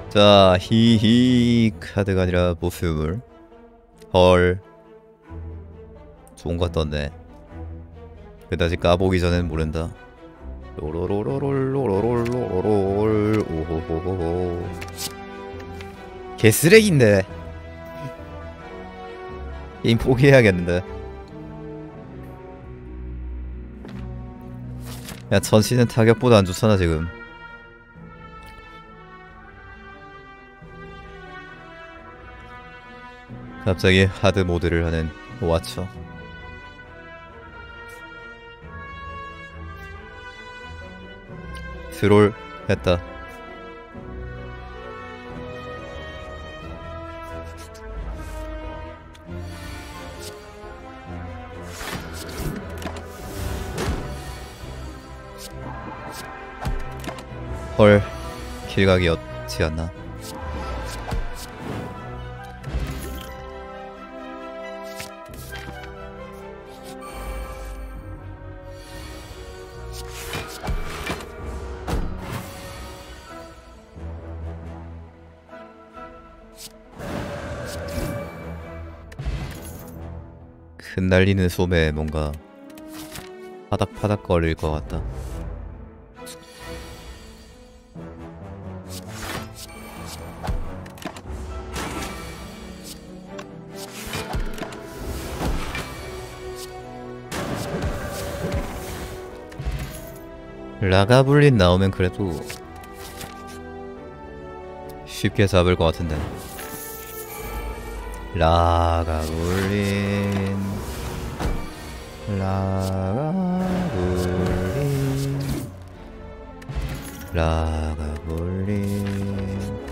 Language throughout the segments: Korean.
자, 히히 카드가 아니라 보스물. 헐, 좋은 거 떴네. 그다지 까보기 전엔 모른다. 로로로로롤로로롤로롤 오호호호호. 개쓰레기인데. 게임 포기해야겠는데. 야, 전시는 타격보다 안 좋잖아 지금. 갑자기 하드 모드를 하는 와쳐. 트롤 했다. 헐, 길각이었지 않나? 흩날리는 솜에 뭔가 파닥파닥 거릴 것 같다. 라가블린 나오면 그래도 쉽게 잡을 것 같은데. 라가블린, 라가블린, 라가블린,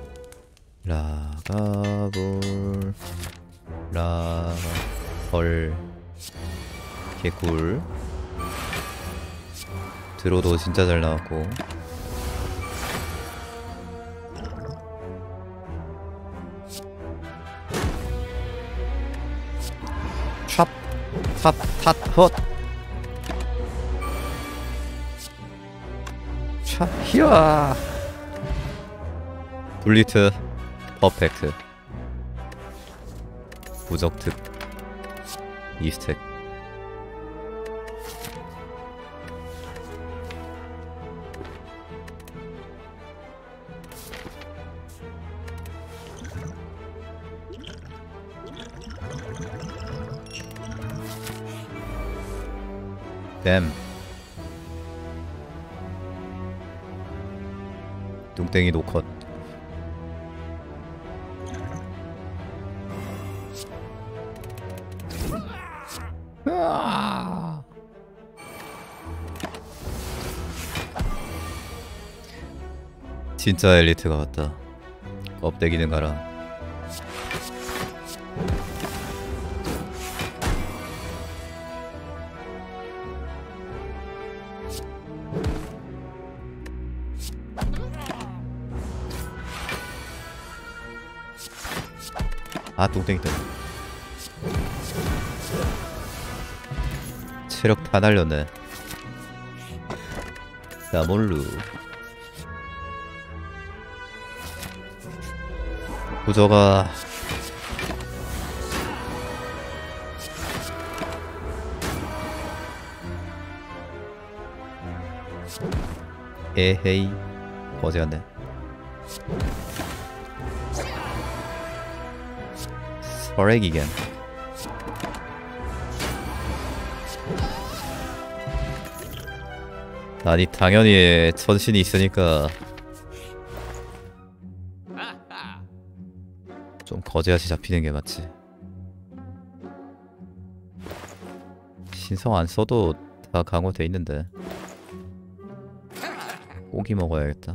라가볼, 라헐. 개꿀. 드로도 진짜 잘 나왔고. 샵, 탑, 탓, 헛. 차, 히야. 블리트, 퍼펙트. 부적특, 2스택. 댐. 뚱땡이 노컷. 으아! 진짜 엘리트가 왔다. 껍데기는 가라. 아, 뚱땡이 때문에 체력 다 날렸네. 나몰루. 부저가 에헤이 거지같네. 서렉이겐. 아니 당연히 천신이 있으니까 좀 거지같이 잡히는 게 맞지. 신성 안 써도 다 강화돼 있는데. 고기 먹어야겠다.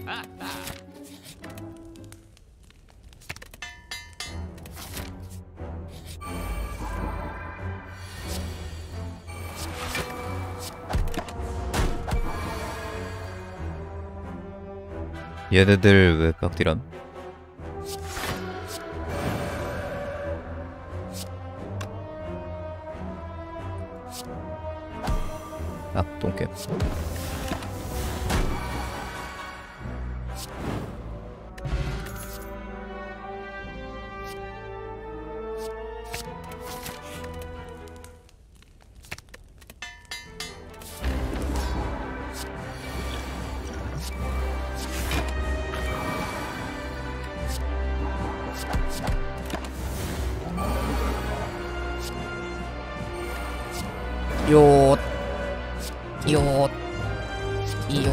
얘네들 왜 빡디람? 아, 똥개. 요, 요, 요.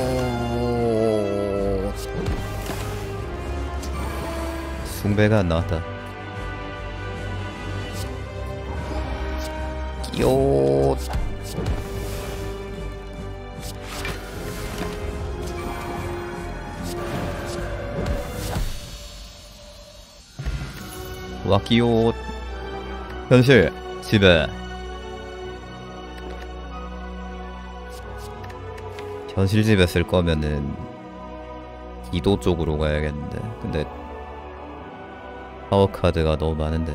숭배가 안 나왔다. 요. 와키요. 현실 집에. 현실 집에 쓸 거면은 기도 쪽으로 가야겠는데. 근데 파워 카드가 너무 많은데.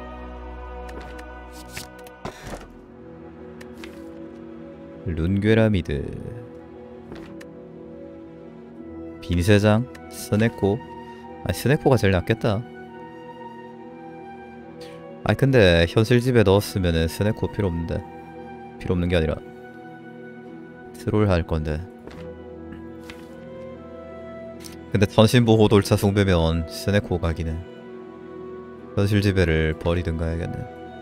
룬괴라미드, 빈세장, 스네코. 아, 스네코가 제일 낫겠다. 아, 근데 현실 집에 넣었으면은 스네코 필요 없는데. 필요 없는 게 아니라 트롤 할 건데. 근데 전신보호 돌차 숭배면 스네코 각이네. 현실 지배를 버리든가 해야겠네.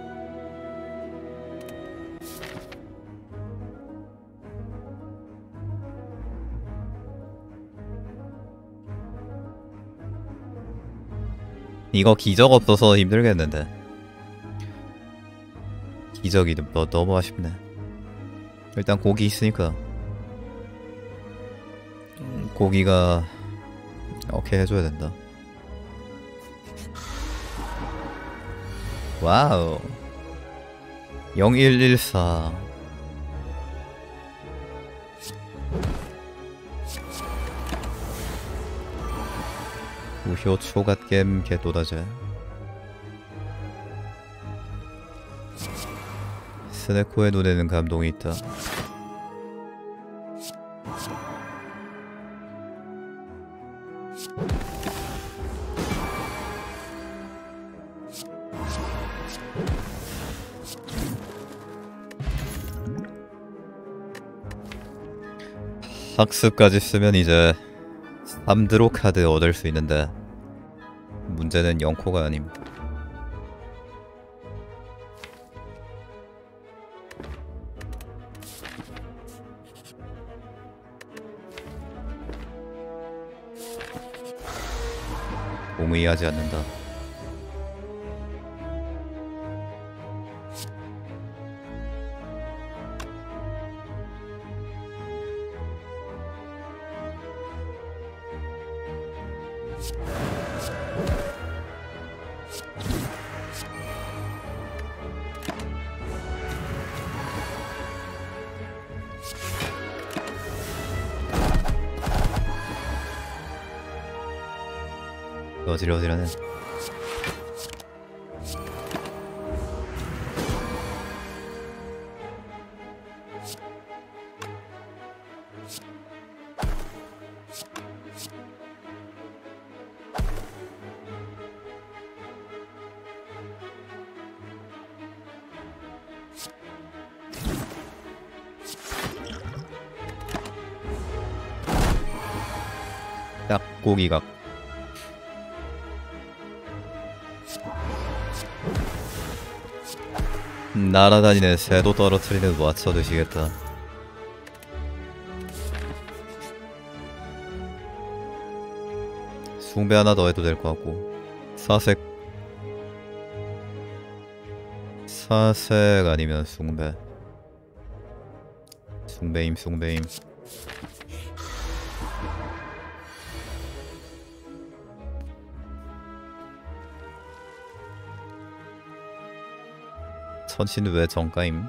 이거 기적 없어서 힘들겠는데. 기적이 너무 아쉽네. 일단 고기 있으니까 고기가 오케이 해줘야 된다. 와우. 0114. 우효 초갓겜 개또다제. 스네코의 눈에는 감동이 있다. 학습까지 쓰면 이제 3드로 카드 얻을 수 있는데 문제는 0코가 아님. 동의하지 않는다. 어지러지러네. 딱 고기각. 날아다니는 새도 떨어뜨리는 왓쳐 드시겠다. 숭배 하나 더 해도 될 것 같고. 사색 아니면 숭배. 숭배임. 천신은 왜 정가임?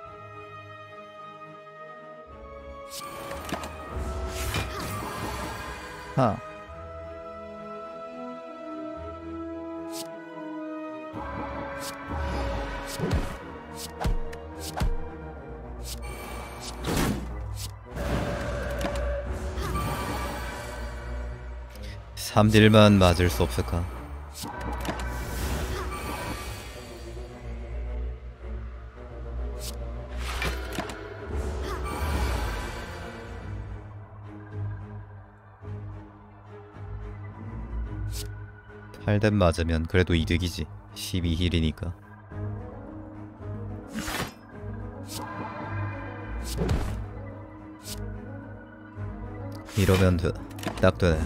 하. 삼딜만 맞을 수 없을까? 팔댐 맞으면 그래도 이득이지. 12힐이니까. 이러면 딱 되네.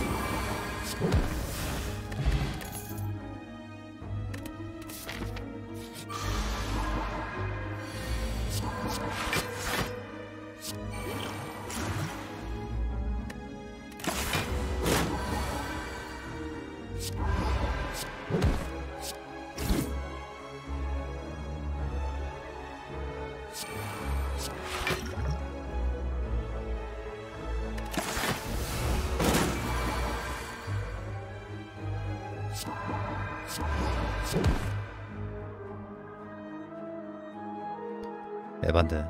에반데.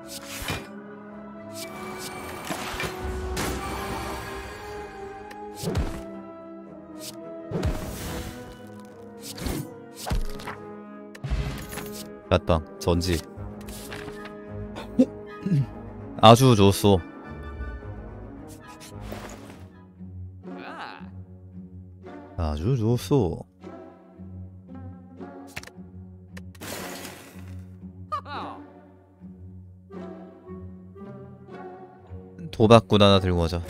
갓방 전지. 아주 좋소. 아주 좋소. 도박꾼 하나 들고 가자.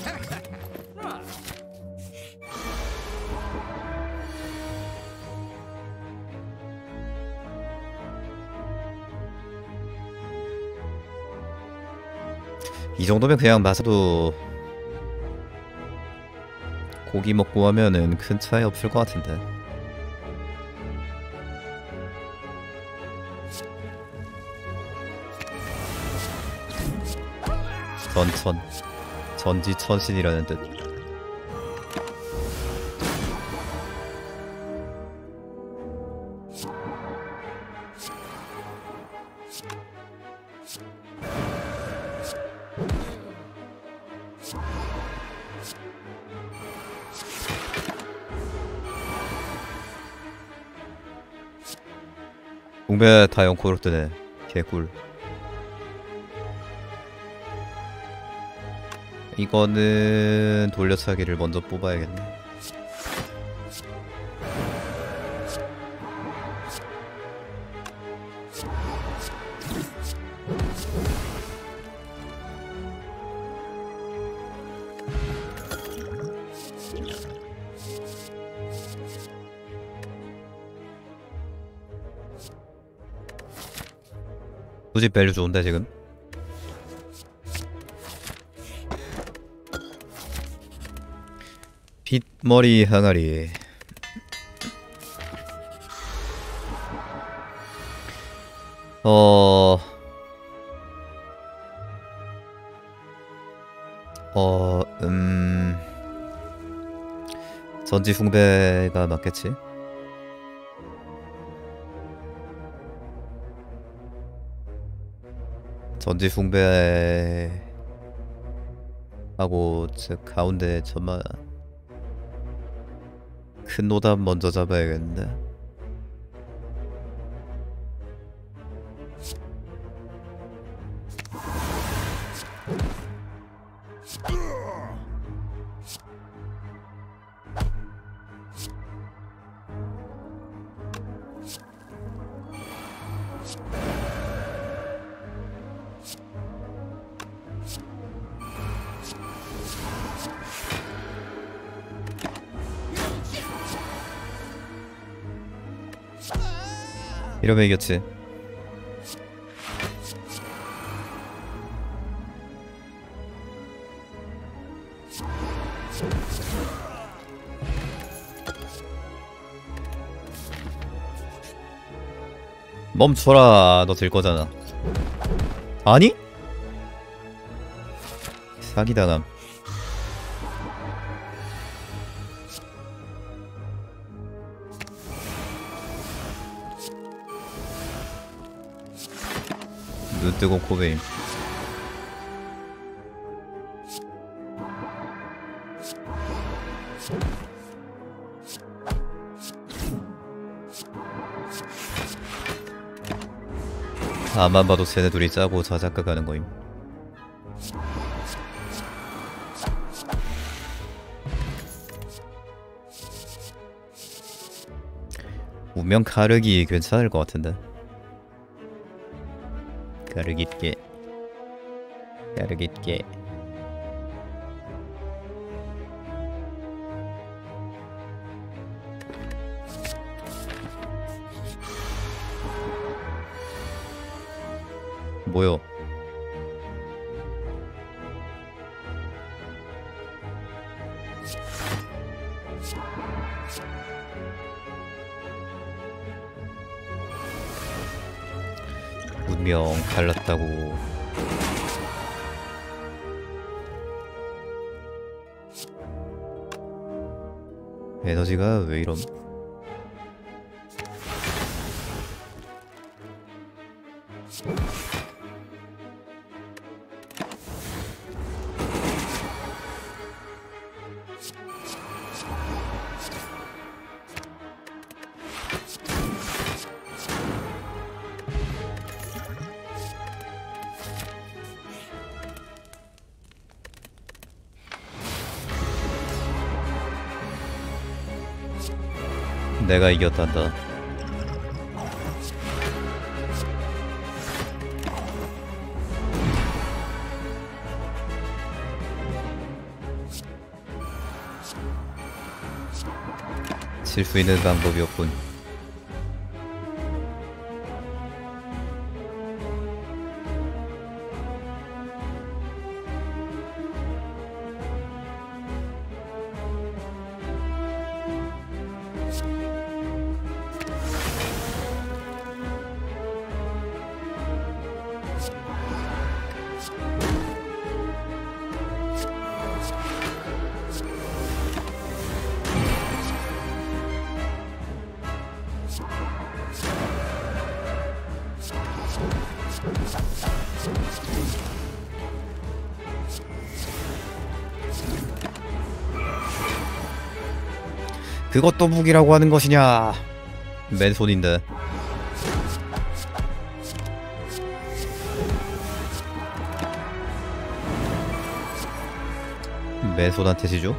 이 정도면 그냥 맞아도 고기 먹고 하면은 큰 차이 없을 것 같은데. 전지천신이라는 뜻. 공배 다 영코로 뜨네. 개꿀. 이거는 돌려차기를 먼저 뽑아야겠네. 굳이 밸류 좋은데 지금? 빗머리 항아리. 전지 숭배가 맞겠지? 전지 숭배 하고 즉 가운데 천마 큰 노답 먼저 잡아야겠는데. 이러면 이겼지. 멈춰라. 너 질 거잖아. 아니? 사기당함. 눈 뜨고 코베임. 앞만 봐도 쟤네 둘이 짜고 자작가 가는 거임. 운명 가르기 괜찮을 것 같은데. 가르기께 가르기께. 뭐요? 운명 갈랐다고. 에너지가 왜 이럼? 내가 이겼단다. 질 수 있는 방법이 없군. 그것도 무기라고 하는 것이냐? 맨손인데. 맨손한테 지죠?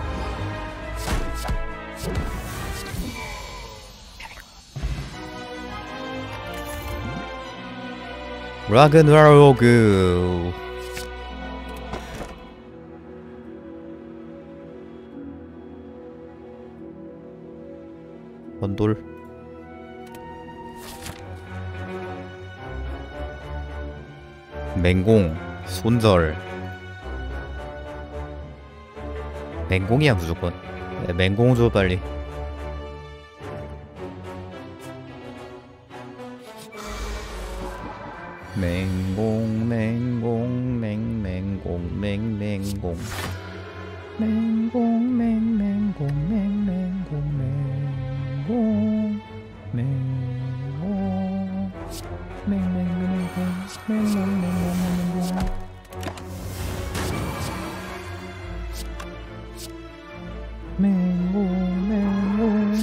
라그나로크. 헌돌. 맹공. 손절. 맹공이야 무조건. 네, 맹공 줘 빨리. 맹공 맹공 맹맹공 맹맹공 맹공 맹맹공 맹맹공 맹공 맹공 맹맹맹공 맹맹맹공 맹공 맹공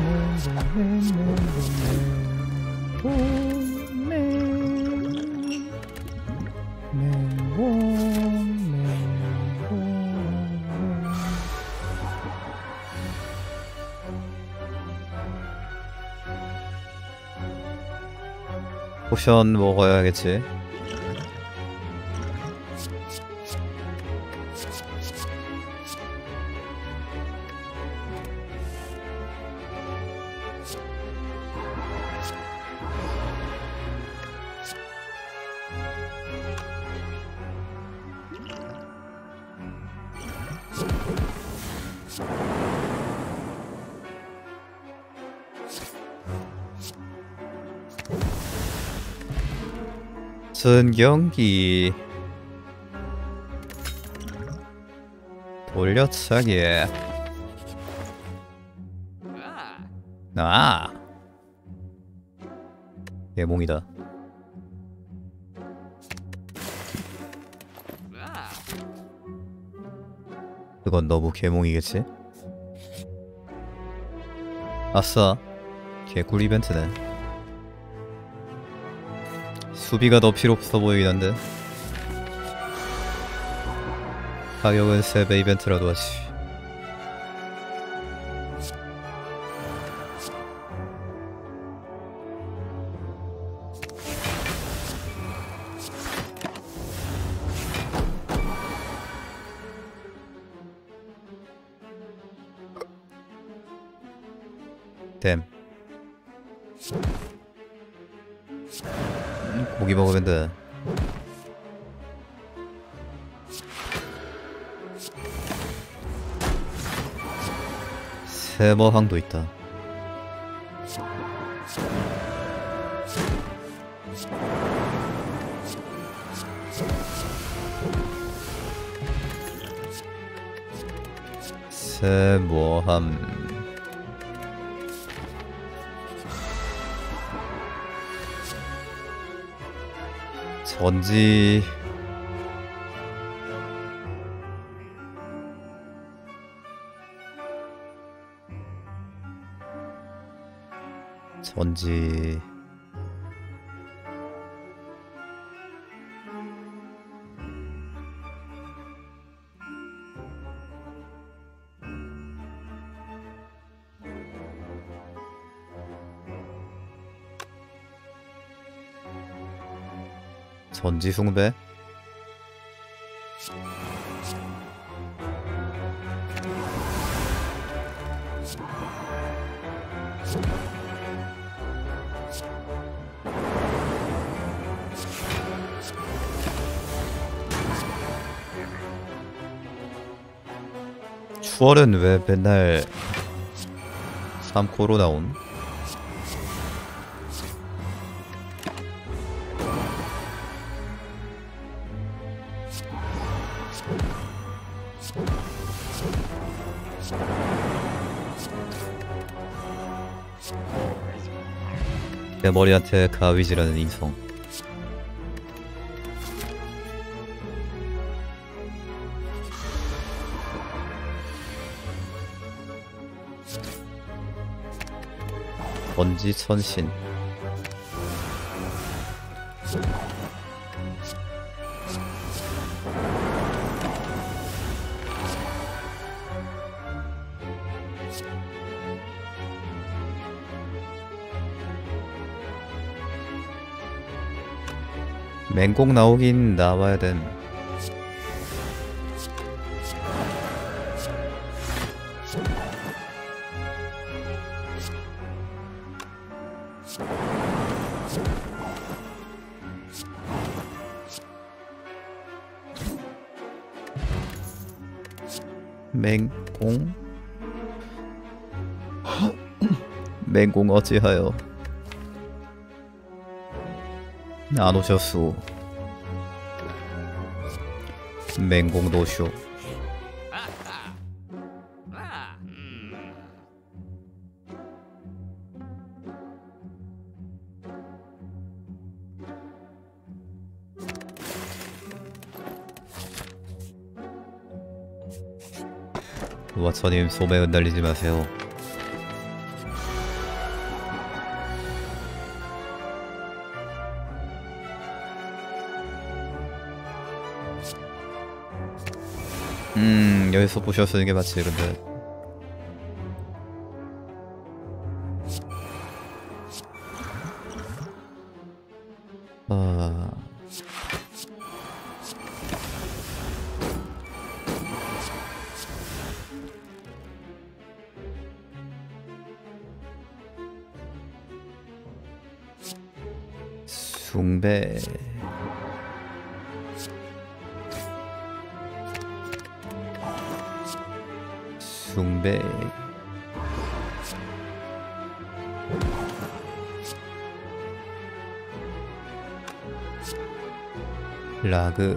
포션 먹어야겠지. 전경기 돌려차기. 아 개몽이다. 그건 너무 개몽이겠지? 아싸 개꿀 이벤트네. 수비가 더 필요 없어 보이긴 한데 가격은 3배 이벤트라도 하지. 댐 고기 먹으면 돼. 세머항도 있다. 세머함 전지 전지 전지 숭배 추월은 왜 맨날 3코로 나옴? 내 머리한테 가위질하는 인성. 번지 천신 맹공 나오긴 나와야 된. 맹공 맹공 어찌하여 안 오셨소. 맹공 노쇼. 와처님 소매 흔들리지 마세요. 여기서 보셔 쓰는 게 맞지. 근데 숭배 숭배 라그.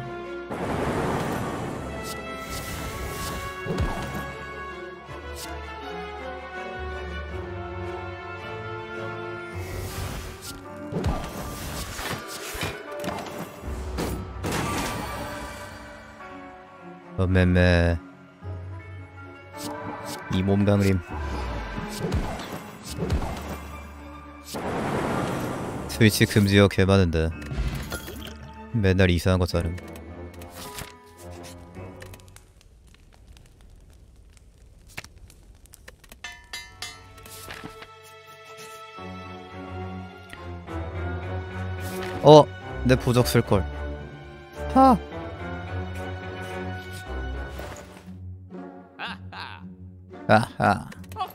매매 이 몸강림. 스위치 금지어 개 많은데 맨날 이상한 거 자름. 내 보적 쓸걸. 하. 아하.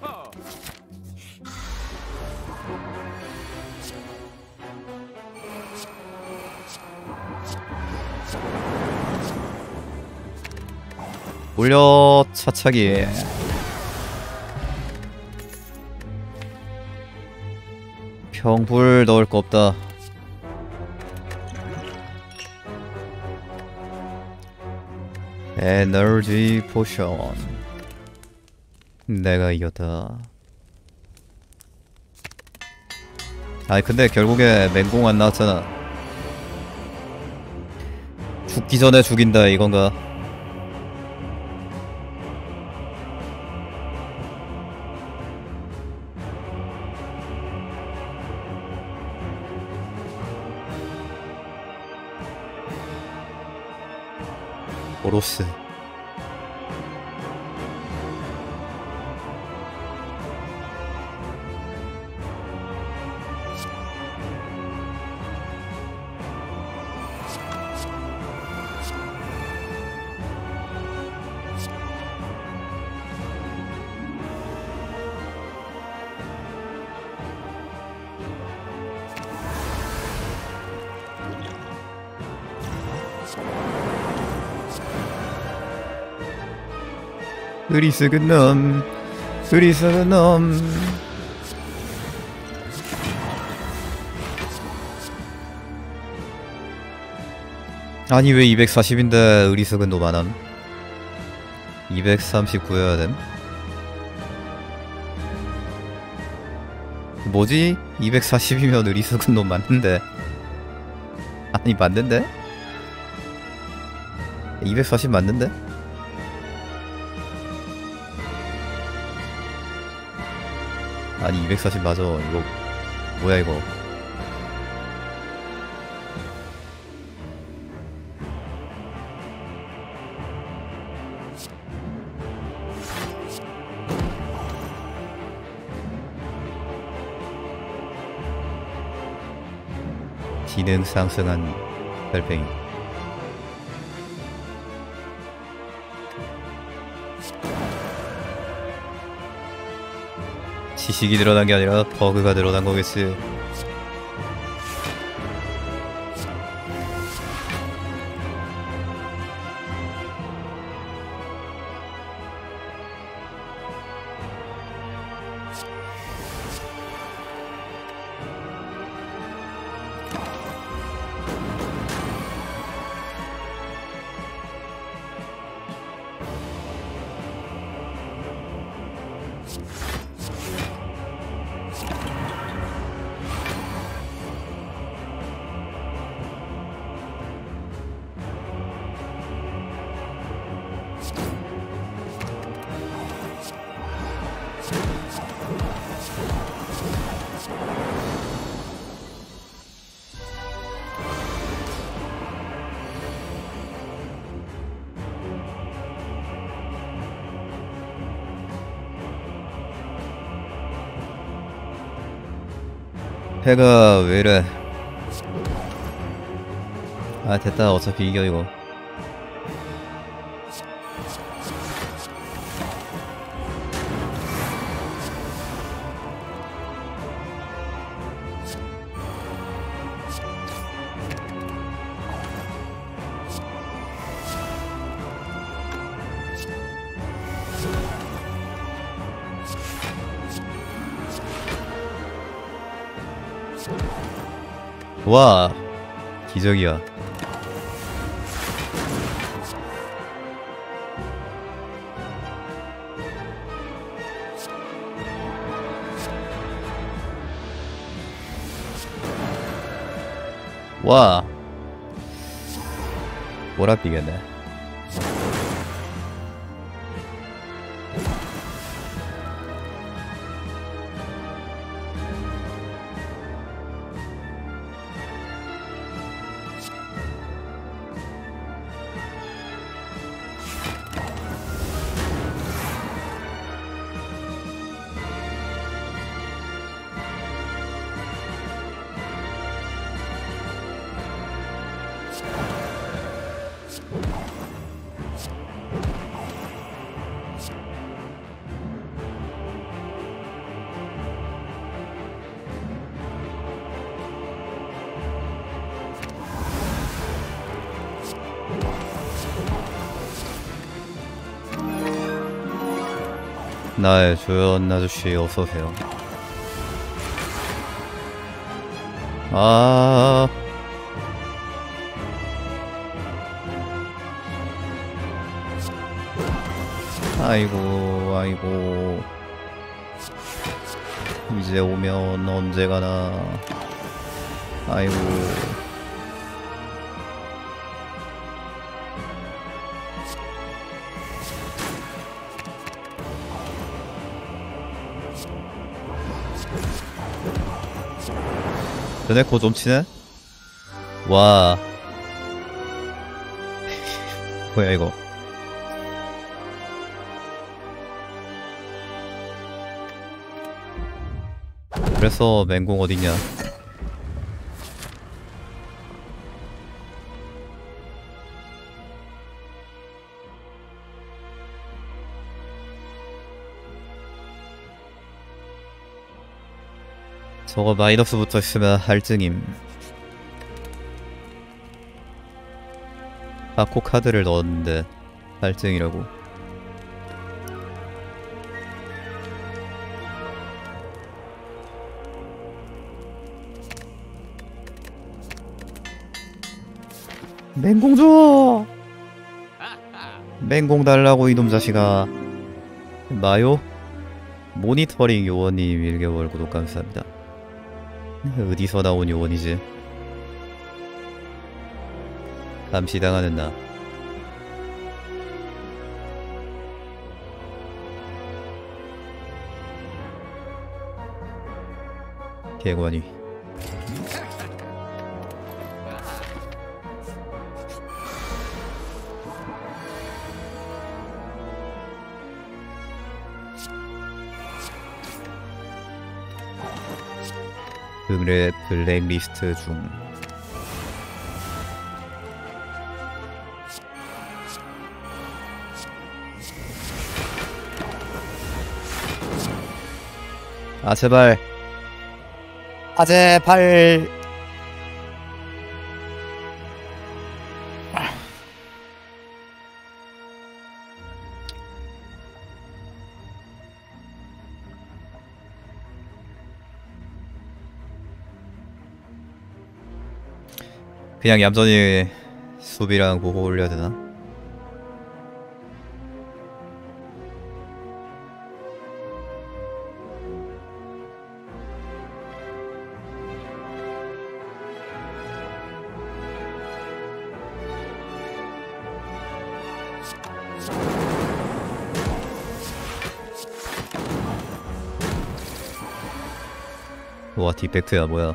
올려 차차기. 평불 넣을 거 없다. 에너지 포션. 내가 이겼다. 아니 근데 결국에 맹공 안 나왔잖아. 죽기 전에 죽인다 이건가? 오로스. 으리스그 놈, 으리스그 놈. 아니 왜 240인데 으리스그 놈 안함? 239여야 됨? 뭐지? 240이면 으리스그 놈 맞는데? 아니 맞는데? 240 맞는데? 아니 240 맞아. 이거 뭐야 이거. 기능 상승한 별팽이. 지식이 늘어난 게 아니라 버그가 늘어난 거겠지. 해가 왜이래. 아 됐다. 어차피 이겨 이거. 와 기적이야. 와 몰아뛰겠네. 나의 조연 아저씨 어서오세요. 아 아이고 아이고 이제 오면 언제 가나. 아이고 드네코 좀 치네? 와 뭐야 이거. 그래서 맹공 어딨냐. 저거 마이너스 붙어있으면 할증임. 아코 카드를 넣었는데 할증이라고. 맹공 줘! 맹공 달라고 이놈 자식아. 마요? 모니터링 요원님 1개월 구독 감사합니다. 어디서 나온 요원이지? 감시당하는 나. 개관이. 그래 블랙리스트 중. 아 제발. 아 제발. 그냥 얌전히 수비랑 보호 올려야 되나? 와 디펙트야 뭐야.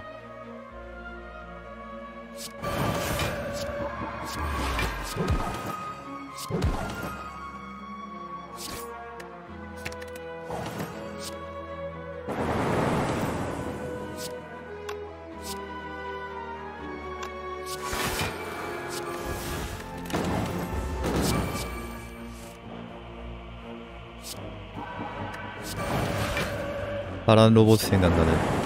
파란 로봇 생각나네.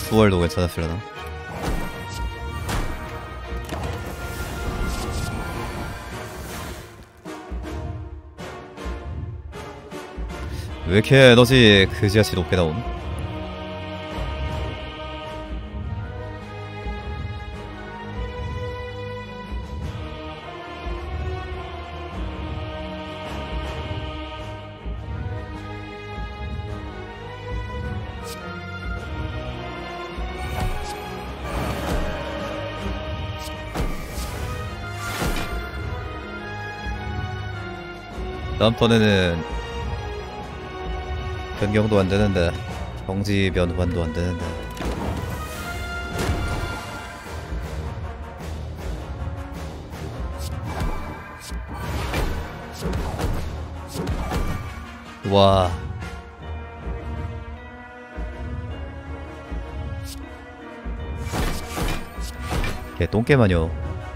수월도 괜찮았으려나? 왜 이렇게 에너지 그지같이 높게 나옴? 다음번에는 변경도 안되는데 정지 변환도 안되는데 와 개 똥개마녀.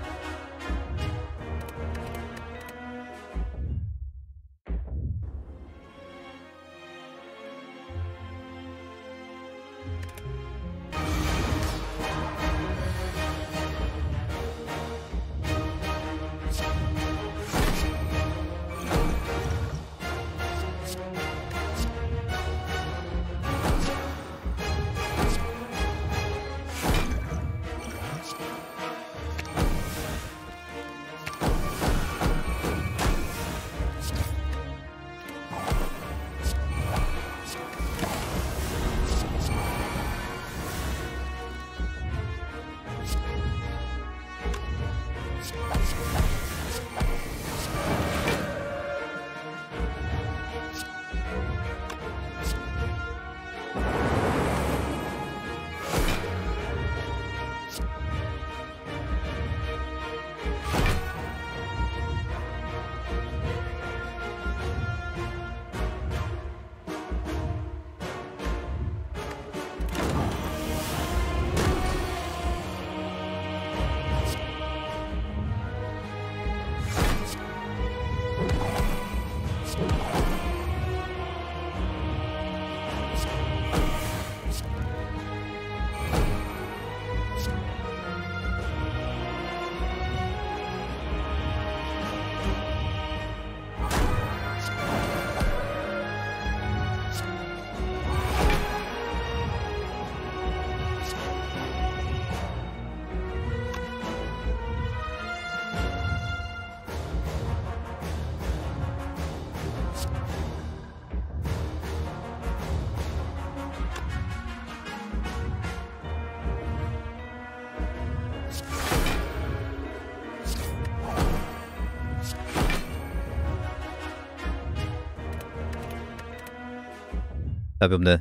답이 없네.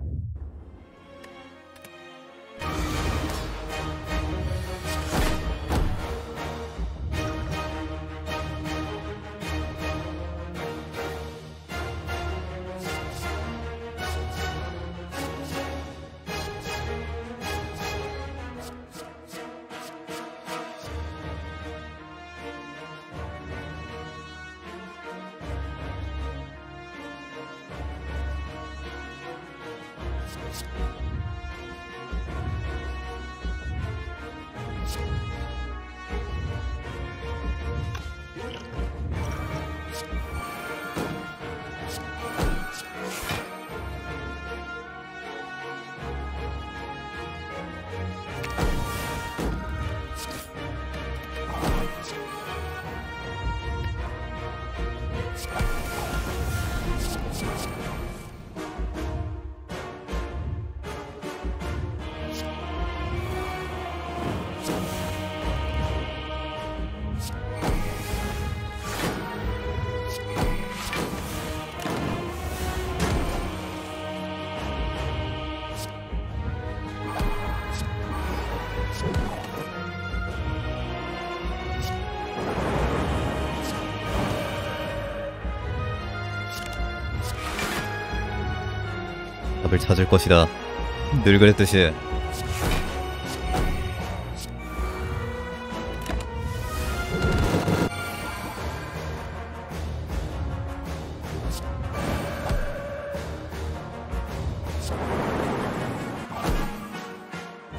답을 찾을 것이다. 늘 그랬듯이.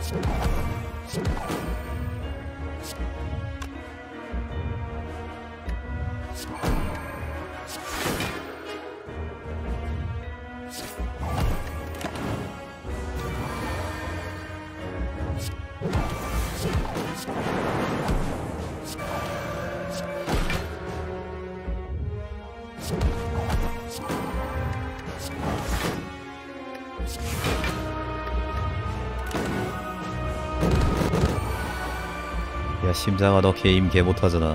야 심장아 너 게임 개 못하잖아.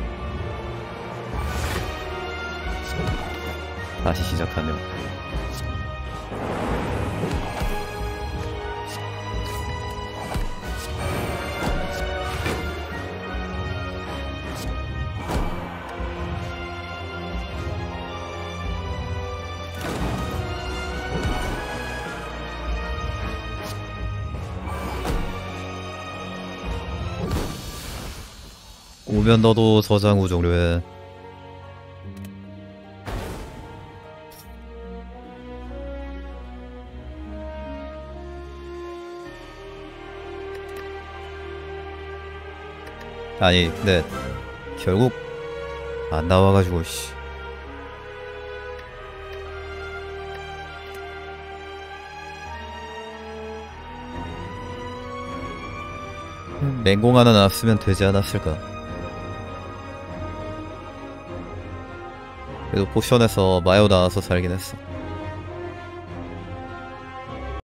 다시 시작하며 오면 너도 저장후 종료해. 아니 근데 결국 안 나와가지고 씨. 맹공 하나 나왔으면 되지 않았을까. 그래도 포션에서 마요 나와서 살긴 했어.